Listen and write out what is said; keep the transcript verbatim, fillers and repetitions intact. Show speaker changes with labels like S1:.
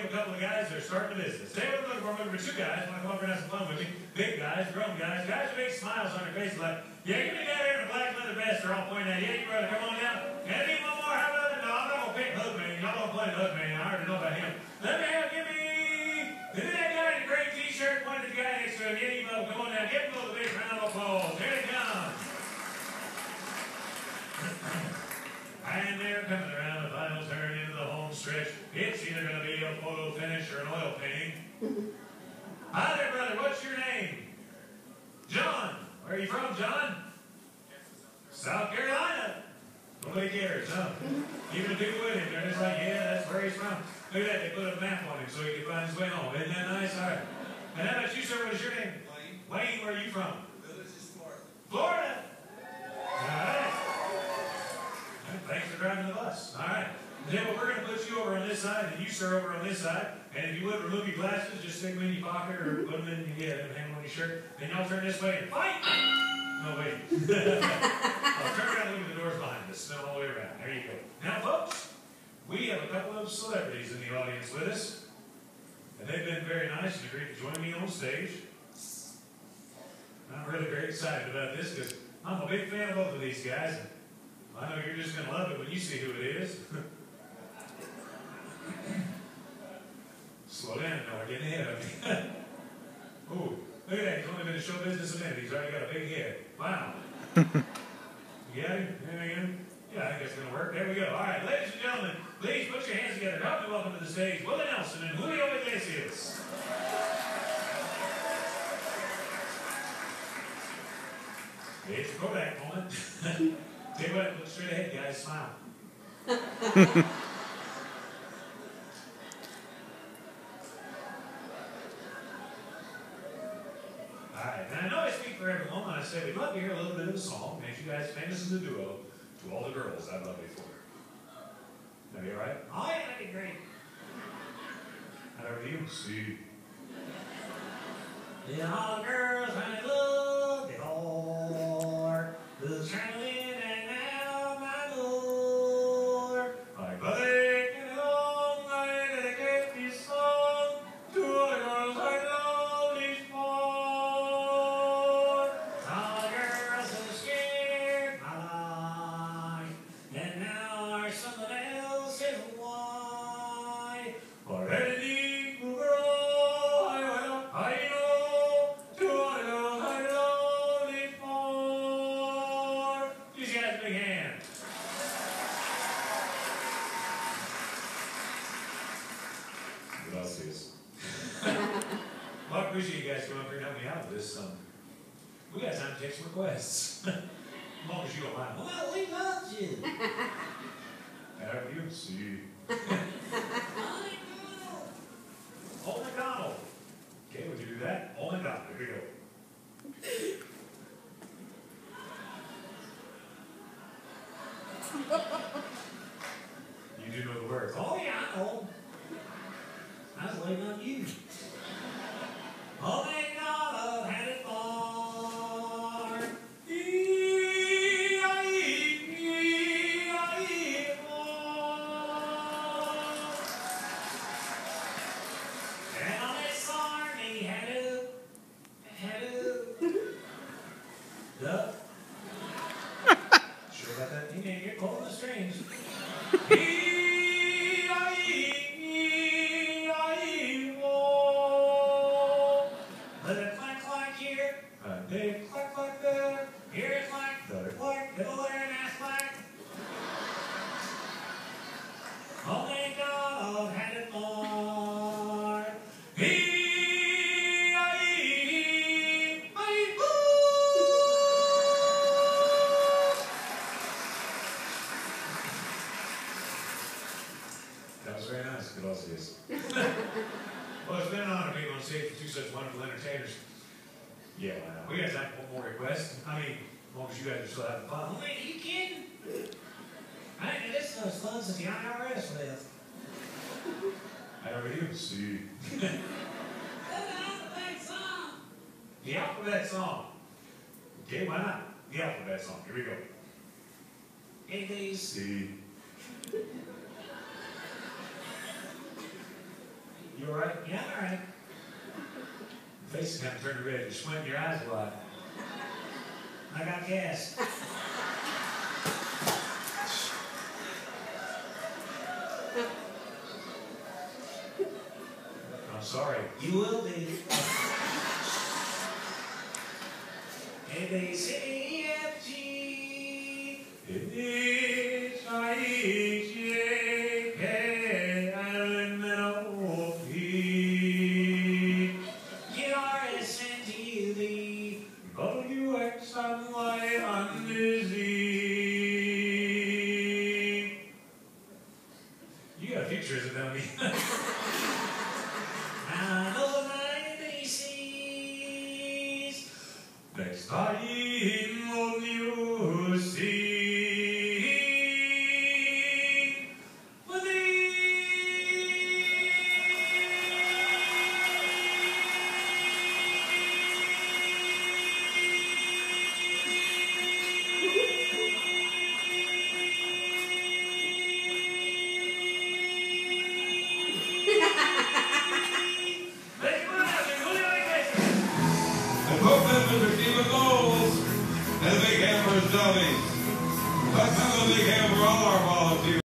S1: a couple of guys that are starting a business. Today we're looking for, I'm looking for two guys. Want to come over and have some fun with me? Big guys, grown guys, guys with big smiles on their faces like, yeah, give me a guy here in a black leather vest. They're all pointing at you. Yeah, you brother, come on down. And I need one more. How about it? No, I'm not going to pick Hoodman. Y'all don't play Hoodman. I already know about him. Let me have, give me, give me that guy in the gray t-shirt pointing at the guy next to him. Yeah, you brother, come on down. Give him a big round of applause. Here they come. And they're coming around the final turn into the home stretch. It's either going to be a photo finish or an oil painting. Hi there, brother. What's your name? John. Where are you from, John? South Carolina. Nobody cares, huh? Even the people with him, they're just like, yeah, that's where he's from. Look at that. They put a map on him so he can find his way home. Isn't that nice? All right. And how about you, sir? What is your name? Wayne. Wayne, where are you from? Village is Florida. Florida. All right. Thanks for driving the bus. All right. Then well, we're going to put you over on this side and you, sir, over on this side. And if you would, remove your glasses, just stick them in your pocket or put them in your head and hang them on your shirt. Then y'all turn this way and fight. No, wait. I'll turn around and look at the doors behind us. Smell all the way around. There you go. Now, folks, we have a couple of celebrities in the audience with us. And they've been very nice and agreed to join me on stage. I'm really very excited about this because I'm a big fan of both of these guys. I know you're just going to love it when you see who it is. Slow down, no, we're getting ahead of me. Ooh, look at that. He's only been in show business a minute. He's already got a big head. Wow. You got him? Again? Yeah, I think that's going to work. There we go. All right, ladies and gentlemen, please put your hands together. Help me welcome to the stage Willie Nelson and Julio Iglesias. It's a Kodak moment. Tell you what, look straight ahead, guys. Smile. All right, and I know I speak for everyone when I say we'd love to hear a little bit of the song. Makes you guys famous as a duo to all the girls I've loved before. That be all right? Oh, yeah, that'd be great. How are you? See. Yeah, all the girls I love before the traveling. Well, I appreciate you guys coming up here and helping me out with this. Um, we got time to take some requests. As long as you don't mind. Well, we love you. Have you? See. Old McDonald. Okay, would you do that? Old McDonald. Here we go. You do know the words. Oh, yeah, I know. I was waiting on you. Oh, thank God I've had it far. E I E, E I E, and on this army had to, had to, duck. Sure about that? You can't get pulling the strings. They clack clack there, here it's like, there clack, middle there, and ass clack. Oh, thank God I've had it more. E I E, I That was very nice. Good also is. Well, it's been an honor being on stage with two such wonderful entertainers. Yeah, why not? We got time for one more request. I mean, as long as you guys are still having fun. Wait, are you kidding? I ain't this is as fun as the I R S left. I already do. See. That's the alphabet song. The alphabet song. Okay, why not? The alphabet song. Here we go. A, B, C. You all right? Yeah, I'm all right. Your face is kind of turned red. You're squinting your eyes a lot. I got gas. I'm sorry. You will be. A, B, C, F, G, H, I, J, K, L, M, N, O, P, Q, R, S, T, U, V, W, X, and Y, and Z. You got a future, don't you? Next time when you see me.
S2: Mister Stephen Knowles and the Big Hammer's dummies. Let's have a big hammer all our volunteers.